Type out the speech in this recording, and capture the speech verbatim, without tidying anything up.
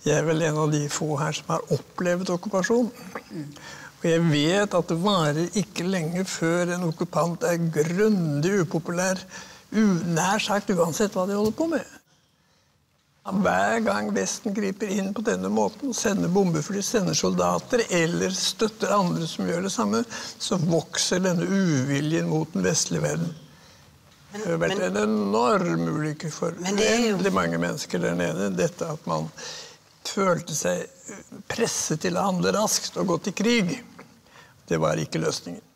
Jeg er vel en av de få her som har opplevd okkupasjon. Og jeg vet at det varer ikke lenge før en okkupant er grundig upopulær, nær sagt uansett hva de holder på med. Hver gang Vesten griper inn på denne måten, sender bombefly, sender soldater, eller støtter andre som gjør det samme, så vokser denne uviljen mot den vestlige verden. Men, det har vært men, en enorm ulykke for veldig mange mennesker der nede, dette at man følte seg presset til å handle raskt og gå til krig. Det var ikke løsningen.